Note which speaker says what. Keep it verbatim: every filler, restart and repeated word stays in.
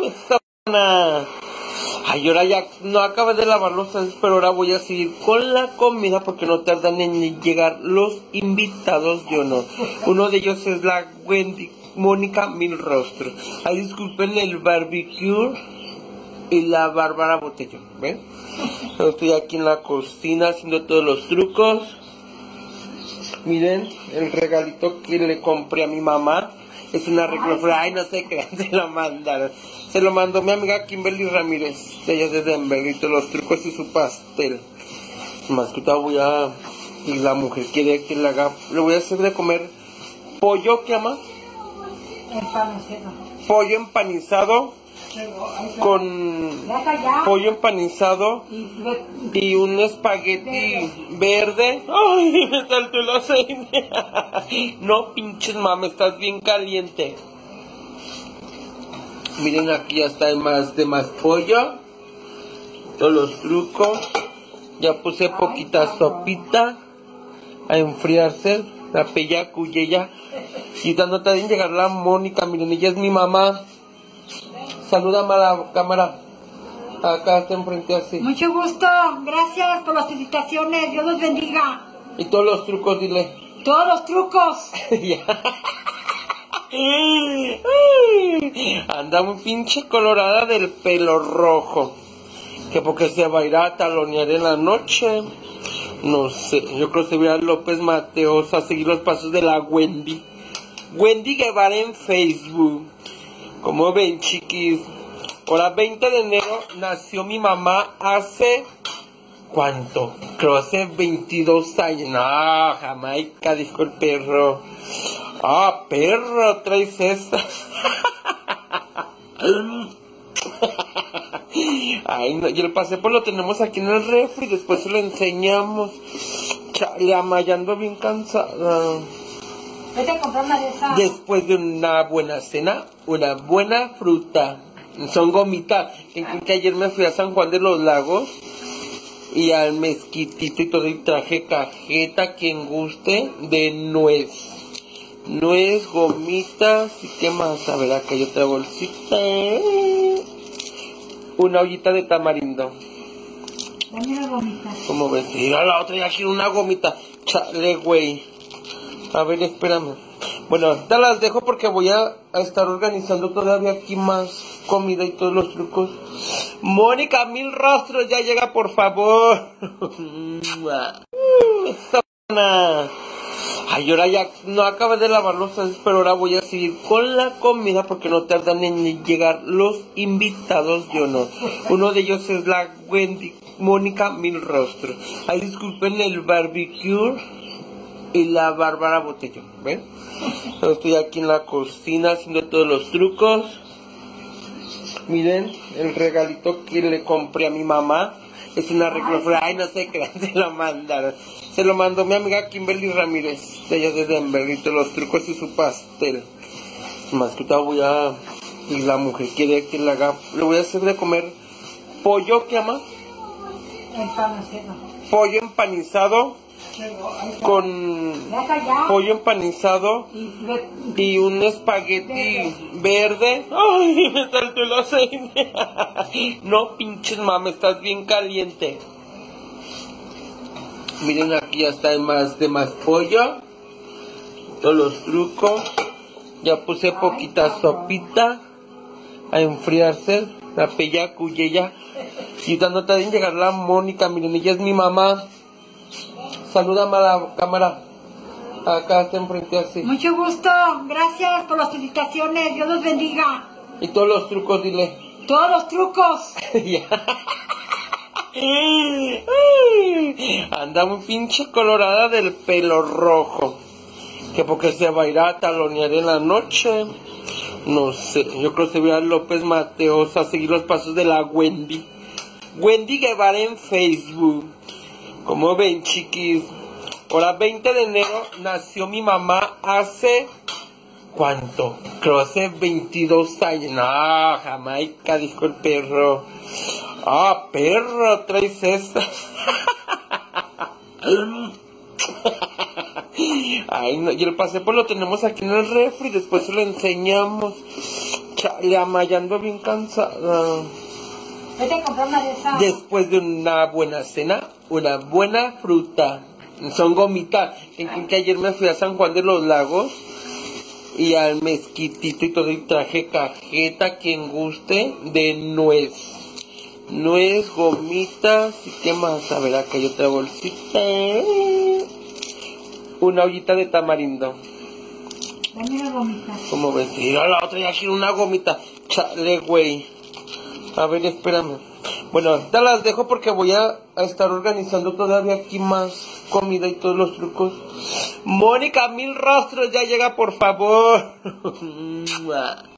Speaker 1: Sábana. Ay, ahora ya no acabé de lavar los trastes, pero ahora voy a seguir con la comida porque no tardan en llegar los invitados de honor. Uno de ellos es la Wendy Mónica Mil Rostro. Ay, disculpen el barbecue y la Bárbara Botellón, ¿ven? Estoy aquí en la cocina haciendo todos los trucos. Miren el regalito que le compré a mi mamá. Es una reclofra. Ay, no sé qué, se lo mandaron. Se lo mandó mi amiga Kimberly Ramírez, de ella de Denver, y todos los trucos y su pastel. Más que todo voy a... Y la mujer quiere que le haga... Le voy a hacer de comer pollo, ¿qué ama?
Speaker 2: Empanizado.
Speaker 1: Pollo empanizado con pollo empanizado y un espagueti verde. Ay, me saltó el aceite. No pinches mames, estás bien caliente. Miren, aquí ya está de más de más pollo. Todos los trucos. Ya puse poquita sopita a enfriarse. La pella cuyella. Y no tarda en llegar la Mónica. Miren, ella es mi mamá. Salúdame a la cámara. Acá está enfrente así.
Speaker 2: Mucho gusto. Gracias por las felicitaciones. Dios los bendiga.
Speaker 1: Y todos los trucos, dile.
Speaker 2: Todos los trucos.
Speaker 1: Anda muy pinche colorada del pelo rojo. Que porque se va a ir a talonear en la noche. No sé, yo creo que se va a ir a López Mateos a seguir los pasos de la Wendy. Wendy Guevara en Facebook. Como ven, chiquis, ahora veinte de enero nació mi mamá hace... ¿Cuánto? Creo hace veintidós años. No, Jamaica, dijo el perro. Ah, perro, traes esa. Ay, no, y el paseo lo tenemos aquí en el refri, después se lo enseñamos. Chale, amayando bien cansada.
Speaker 2: Vete a comprar una de esas.
Speaker 1: Después de una buena cena, una buena fruta. Son gomitas. Que, que ayer me fui a San Juan de los Lagos y al mezquitito y todo, y traje cajeta, quien guste, de nuez. Nuez, gomitas, y qué más. A ver, acá hay otra bolsita. Una ollita de tamarindo.
Speaker 2: Dame una gomita.
Speaker 1: ¿Cómo ves? Mira la otra, ya quiero una gomita. Chale, güey. A ver, espérame. Bueno, ahorita las dejo porque voy a, a estar organizando todavía aquí más comida y todos los trucos. Mónica Mil Rostros, ya llega, por favor. Sábana. Ay, ahora ya no acabé de lavar los trastes, pero ahora voy a seguir con la comida porque no tardan en llegar los invitados de honor. Uno de ellos es la Wendy Mónica Mil Rostro. Ay, disculpen el barbecue y la Bárbara Botellón, ¿ven? Estoy aquí en la cocina haciendo todos los trucos. Miren el regalito que le compré a mi mamá. Es una reclofra. Ay, no sé qué, se lo mandaron. Se lo mandó mi amiga Kimberly Ramírez, de ella de Denver, y todos los trucos y su pastel. Más que todo voy a... Y la mujer quiere que le haga... Le voy a hacer de comer pollo, ¿qué ama?
Speaker 2: Empanizado.
Speaker 1: Pollo empanizado con pollo empanizado y un espagueti verde. Ay, me saltó el aceite. No pinches mames, estás bien caliente. Miren, aquí ya está de más de más pollo. Todos los trucos. Ya puse poquita sopita a enfriarse. La pella cuyella. Y no tarda en llegar la Mónica. Miren, ella es mi mamá. Salúdame a la cámara. Acá está enfrente así.
Speaker 2: Mucho gusto. Gracias por las felicitaciones. Dios los bendiga.
Speaker 1: Y todos los trucos, dile.
Speaker 2: Todos los trucos.
Speaker 1: Anda muy pinche colorada del pelo rojo. Que porque se va a ir a talonear en la noche. No sé, yo creo que se va a ir a López Mateos a seguir los pasos de la Wendy. Wendy Guevara en Facebook. Como ven, chiquis, ahora veinte de enero nació mi mamá hace... ¿Cuánto? Creo hace veintidós años. No, Jamaica, dijo el perro. Ah, perro, traes esa. Ay, no, y el paseo lo tenemos aquí en el refri, después se lo enseñamos. Chale, Amaya, ando bien cansada.
Speaker 2: Vete a comprar una de esas.
Speaker 1: Después de una buena cena, una buena fruta. Son gomitas. En que ayer me fui a San Juan de los Lagos y al mezquitito y todo, y traje cajeta, quien guste, de nuez. Nuez, gomitas, y qué más. A ver, acá hay otra bolsita. Una ollita de tamarindo.
Speaker 2: Dame una gomita.
Speaker 1: ¿Cómo ves? Mira, la otra ya quiero una gomita. Chale, güey. A ver, espérame. Bueno, ahorita las dejo porque voy a, a estar organizando todavía aquí más comida y todos los trucos. Mónica, mil rostros, ya llega, por favor.